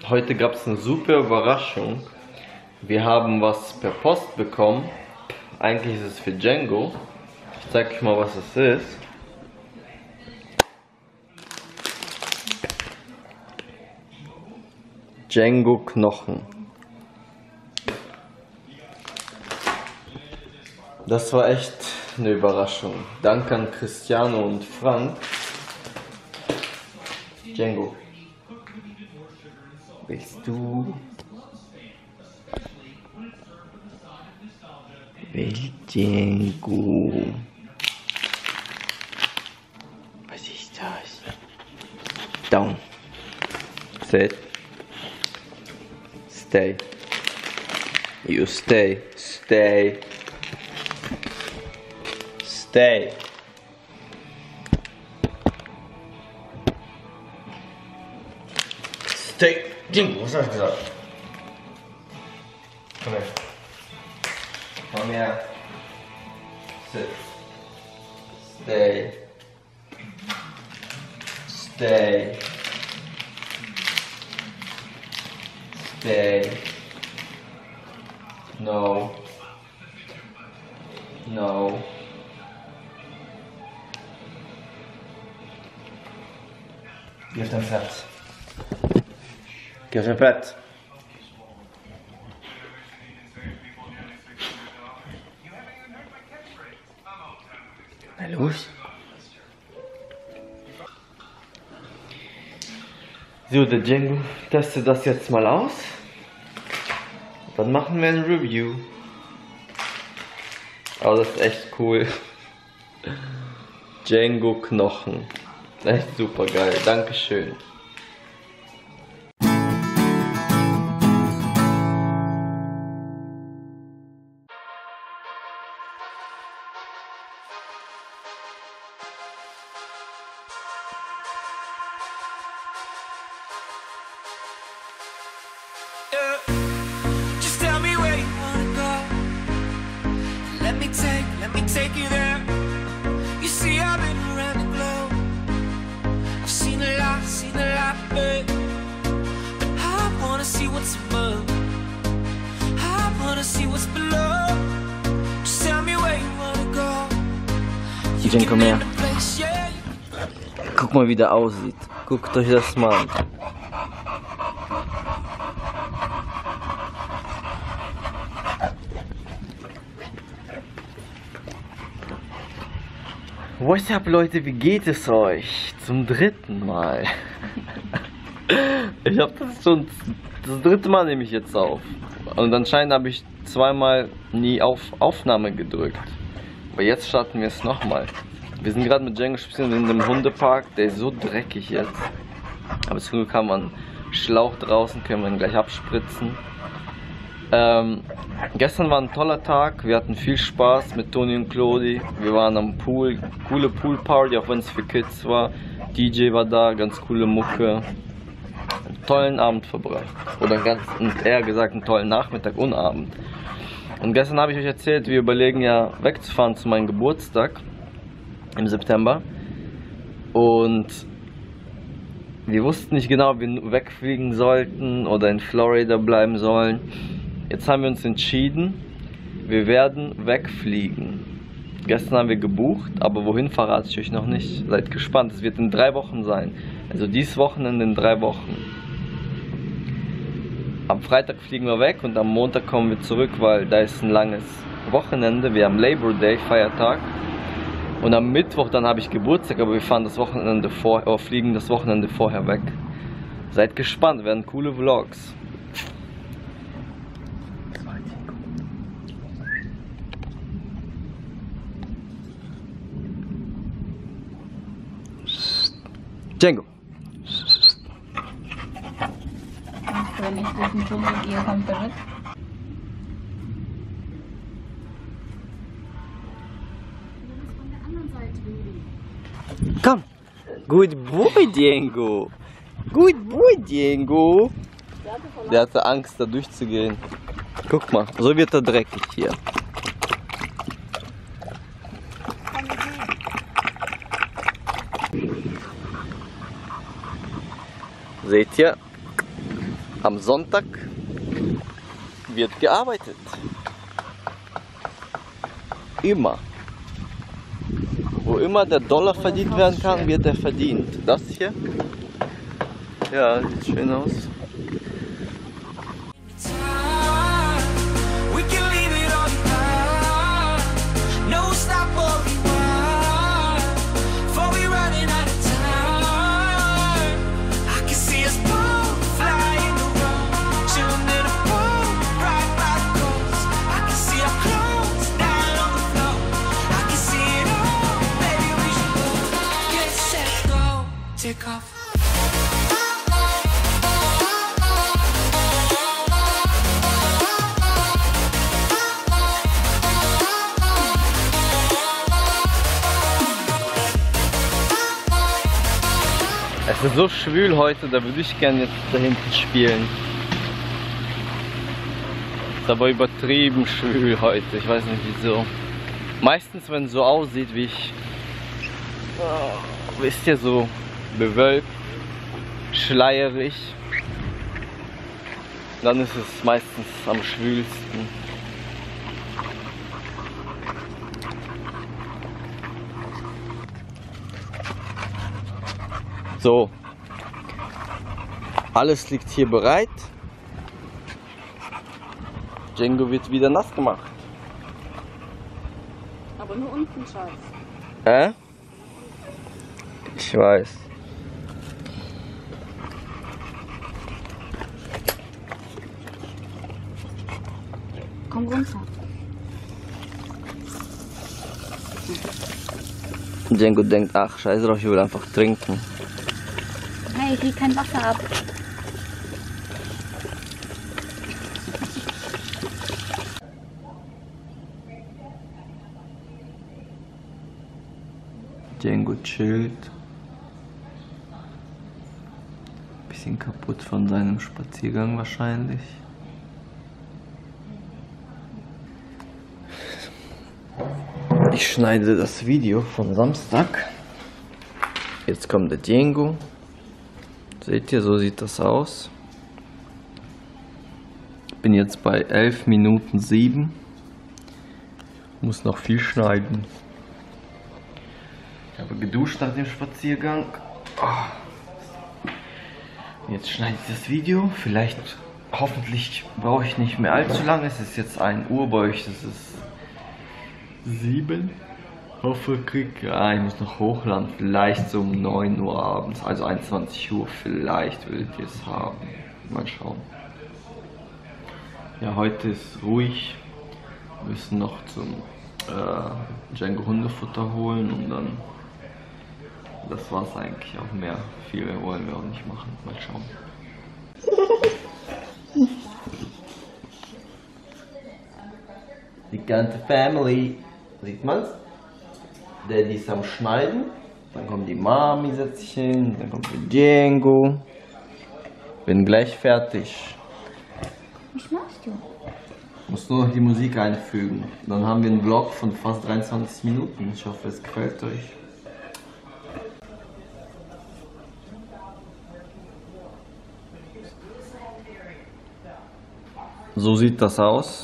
Heute gab es eine super Überraschung. Wir haben was per Post bekommen. Eigentlich ist es für Django. Ich zeige euch mal, was es ist. Django Knochen. Das war echt eine Überraschung. Danke an Cristiano und Frank. Django. Willst du? Will Django? Was ist das? Down. Sit. Stay. You stay. Stay. Stay. Stay. Django, was hast du gesagt? Komm her. Komm her. Sit. Stay. Stay. Stay. No. No. Geh auf dein Platz. Geh auf dein Bett. Na los. So, der Django testet das jetzt mal aus. Dann machen wir ein Review. Aber das ist echt cool. Django Knochen. Echt super geil. Dankeschön. Just tell me where you wanna go. Let me take you there. You see, I've been around the globe. I've seen a lot, babe. But I wanna see what's above. I wanna see what's below. Just tell me where you wanna go. Django, komm her. Guck mal, wie der aussieht. Guckt euch das mal an. What's up, Leute, wie geht es euch? Zum dritten Mal. Ich habe das schon das dritte Mal nehme ich jetzt auf. Und anscheinend habe ich zweimal nie auf Aufnahme gedrückt. Aber jetzt starten wir es nochmal. Wir sind gerade mit Django spazieren in dem Hundepark. Der ist so dreckig jetzt. Aber zum Glück haben wir einen Schlauch draußen, können wir ihn gleich abspritzen. Gestern war ein toller Tag, wir hatten viel Spaß mit Toni und Claudi. Wir waren am Pool, coole Poolparty, auch wenn es für Kids war. DJ war da, ganz coole Mucke. Einen tollen Abend verbracht. Oder eher gesagt einen tollen Nachmittag und Abend. Und gestern habe ich euch erzählt, wir überlegen ja wegzufahren zu meinem Geburtstag im September. Und wir wussten nicht genau, ob wir wegfliegen sollten oder in Florida bleiben sollen. Jetzt haben wir uns entschieden, wir werden wegfliegen. Gestern haben wir gebucht, aber wohin verrate ich euch noch nicht. Seid gespannt, es wird in 3 Wochen sein. Also dieses Wochenende in 3 Wochen. Am Freitag fliegen wir weg und am Montag kommen wir zurück, weil da ist ein langes Wochenende. Wir haben Labor Day, Feiertag. Und am Mittwoch dann habe ich Geburtstag, aber wir fahren fliegen das Wochenende vorher weg. Seid gespannt, werden coole Vlogs. Django. Wenn ich durch den Dschungel gehe, kommt er mit. Komm. Good boy, Django. Good boy, Django. Der hatte Angst, da durchzugehen. Guck mal, so wird er dreckig hier. Seht ihr? Am Sonntag wird gearbeitet. Immer. Wo immer der Dollar verdient werden kann, wird er verdient. Das hier? Ja, sieht schön aus. We can leave it all behind. No stop where we want. Before we running out of time. I can see us both flying around, chilling in a pool right by the coast. I can see our clothes down on the floor. I can see it all. Baby, we should go. Get set, go. Take off. Es ist so schwül heute, da würde ich gerne jetzt da hinten spielen. Ist aber übertrieben schwül heute, ich weiß nicht wieso. Meistens, wenn es so aussieht wie ich, wisst ihr, so bewölkt, schleierig, dann ist es meistens am schwülsten. So, alles liegt hier bereit. Django wird wieder nass gemacht. Aber nur unten, Schatz. Ich weiß. Komm runter. Django denkt, ach scheiße drauf, ich will einfach trinken. Hey, krieg kein Wasser ab. Django chillt. Bisschen kaputt von seinem Spaziergang wahrscheinlich. Ich schneide das Video von Samstag. Jetzt kommt der Django. Seht ihr, so sieht das aus. Ich bin jetzt bei 11 Minuten 7. Muss noch viel schneiden. Ich habe geduscht nach dem Spaziergang. Jetzt schneide ich das Video. Vielleicht, hoffentlich brauche ich nicht mehr allzu lange. Es ist jetzt 1 Uhr, bei euch das ist 7. Hoffe, ich muss noch hochladen, vielleicht so um 9 Uhr abends, also 21 Uhr, vielleicht würdet ihr es haben. Mal schauen. Ja, heute ist ruhig. Wir müssen noch zum Django Hundefutter holen und dann, das war's eigentlich auch mehr. Viel mehr wollen wir auch nicht machen. Mal schauen. Die ganze Family, sieht man's? Daddy ist am Schneiden, dann kommt die Mami, setzt sich hin, dann kommt der Django. Bin gleich fertig. Was machst du? Muss nur noch die Musik einfügen. Dann haben wir einen Vlog von fast 23 Minuten. Ich hoffe, es gefällt euch. So sieht das aus,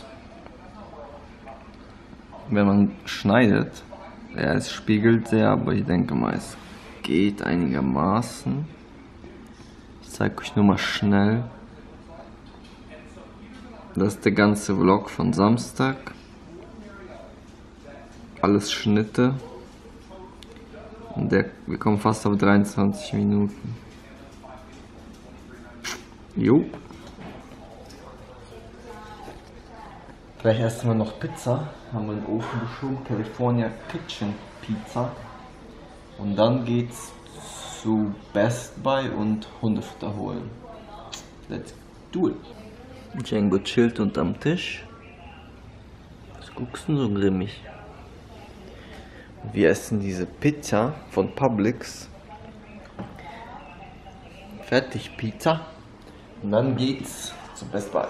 wenn man schneidet. Ja, es spiegelt sehr, aber ich denke mal, es geht einigermaßen. Ich zeige euch nur mal schnell. Das ist der ganze Vlog von Samstag. Alles Schnitte. Und wir kommen fast auf 23 Minuten. Jo. Gleich essen wir noch Pizza. Haben wir in den Ofen geschoben. California Kitchen Pizza. Und dann geht's zu Best Buy und Hundefutter holen. Let's do it. Django chillt unterm Tisch. Was guckst du so grimmig? Wir essen diese Pizza von Publix. Fertig Pizza. Und dann geht's zu Best Buy.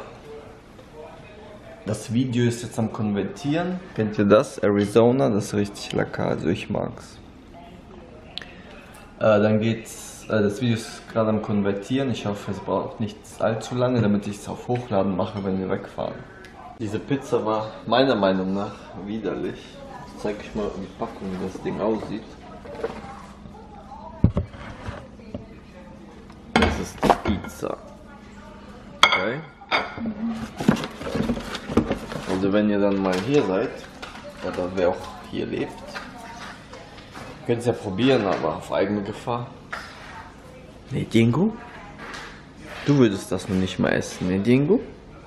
Das Video ist jetzt am Konvertieren. Kennt ihr das? Arizona, das ist richtig lecker, also ich mag's. Dann geht's das Video ist gerade am Konvertieren. Ich hoffe, es braucht nicht allzu lange, damit ich es auf Hochladen mache, wenn wir wegfahren. Diese Pizza war meiner Meinung nach widerlich. Ich zeige euch mal die Packung, wie das Ding aussieht. Das ist die Pizza. Okay. Also wenn ihr dann mal hier seid, oder wer auch hier lebt, könnt ihr es ja probieren, aber auf eigene Gefahr. Ne, Dingo? Du würdest das noch nicht mal essen, ne, Dingo?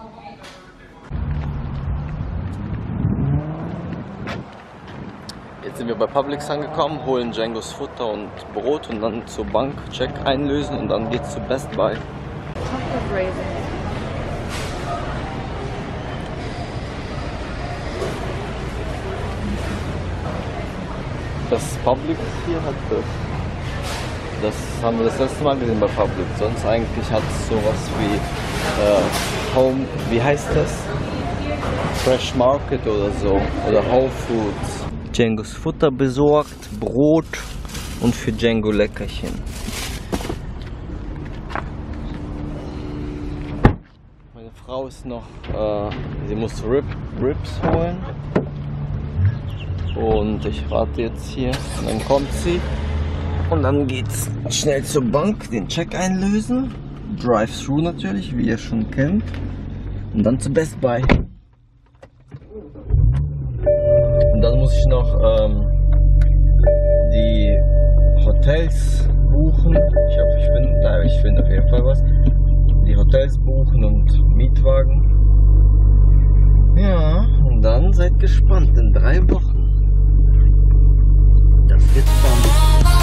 Jetzt sind wir bei Publix angekommen, holen Djangos Futter und Brot und dann zur Bank, Check einlösen und dann geht's zu Best Buy. Das Publix hier hat das. Das haben wir das letzte Mal gesehen bei Publix. Sonst eigentlich hat es sowas wie Home, wie heißt das? Fresh Market oder so. Oder Whole Foods. Djangos Futter besorgt, Brot und für Django Leckerchen. Meine Frau ist noch, sie muss Ribs holen. Und ich warte jetzt hier und dann kommt sie und dann geht's schnell zur Bank, den Check einlösen, Drive-Thru natürlich, wie ihr schon kennt, und dann zu Best Buy. Und dann muss ich noch die Hotels buchen. Ich hoffe, ich finde auf jeden Fall was. Die Hotels buchen und Mietwagen. Ja, und dann seid gespannt, in 3 Wochen. Das wird spannend.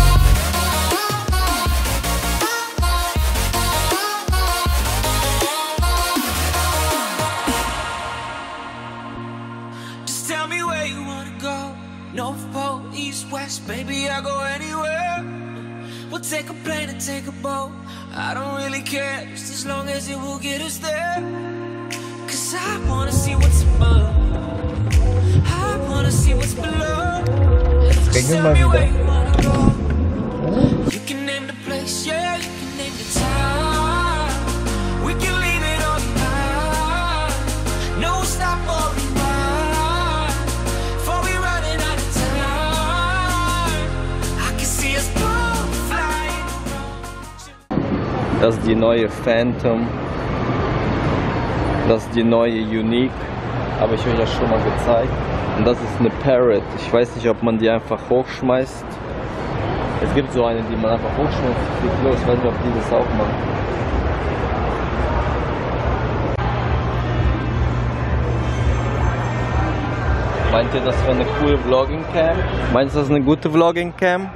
Just tell me where you wanna go. North Pole, East, West, baby, I'll go anywhere. We'll take a plane and take a boat. I don't really care, just as long as it will get us there. 'Cause I wanna see what's above. I wanna see what's below. Just tell me where you wanna go. You can name the place, yeah, you can name the time. We can leave it all behind. No stop or rewind. Before we running out of time. I can see us both flying around. Das ist die neue Phantom. Das ist die neue Unique. Habe ich euch ja schon mal gezeigt. Und das ist eine Parrot. Ich weiß nicht, ob man die einfach hochschmeißt. Es gibt so eine, die man einfach hochschmeißt. Ich weiß nicht, ob die das auch machen. Meint ihr, das wäre eine coole Vlogging-Cam? Meinst du, das ist eine gute Vlogging-Cam?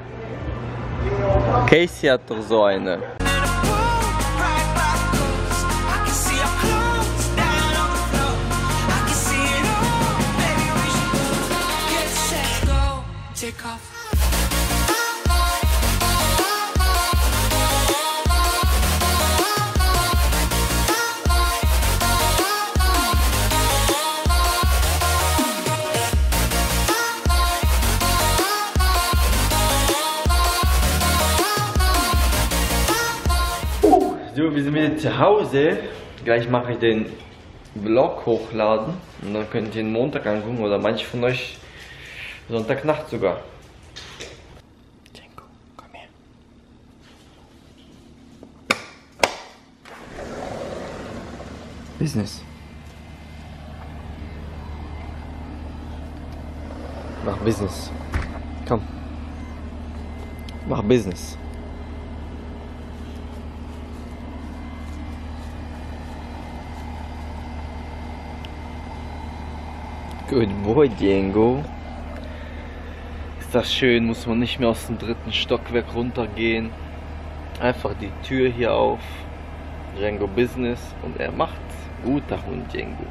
Casey hat doch so eine. Take off. So, wir sind wieder zu Hause. Gleich mache ich den Vlog hochladen und dann könnt ihr den Montag angucken oder manche von euch Sonntagnacht sogar. Django, komm her. Business. Mach Business. Komm. Mach Business. Good boy, Django. Ist das schön, muss man nicht mehr aus dem 3. Stockwerk runtergehen. Einfach die Tür hier auf. Django Business und er macht's. Guter Hund, Django.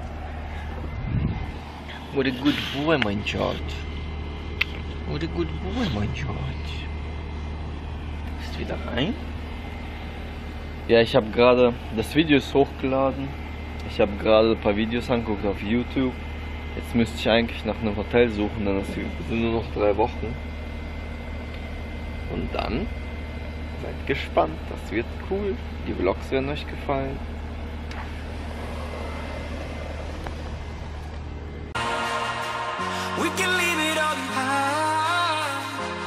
What a good boy, mein Schatz. What a good boy, mein Schatz. Ist wieder rein? Ja, ich habe gerade, das Video ist hochgeladen. Ich habe gerade ein paar Videos angeguckt auf YouTube. Jetzt müsste ich eigentlich nach einem Hotel suchen, dann sind nur noch 3 Wochen. Und dann Seid gespannt, das wird cool. Die Vlogs werden euch gefallen. We can leave it all behind.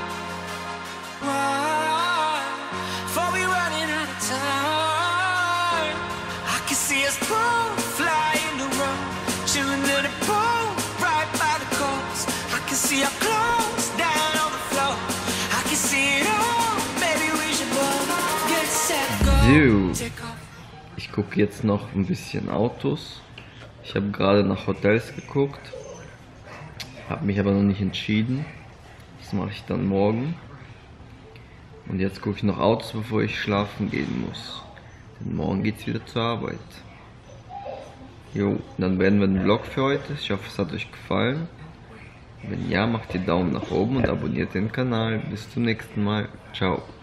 Why? Before we running out of time. I can see us both flying the road, chilling in the pool right by the coast. I can see our clothes down on the floor. I can see it all. Maybe we should both get set, go. So. Take off. Ich gucke jetzt noch ein bisschen Autos. Ich habe gerade nach Hotels geguckt. Habe mich aber noch nicht entschieden. Das mache ich dann morgen. Und jetzt gucke ich noch Autos, bevor ich schlafen gehen muss. Denn morgen geht es wieder zur Arbeit. Jo, dann beenden wir den Vlog für heute. Ich hoffe, es hat euch gefallen. Wenn ja, macht ihr Daumen nach oben und abonniert den Kanal. Bis zum nächsten Mal. Ciao.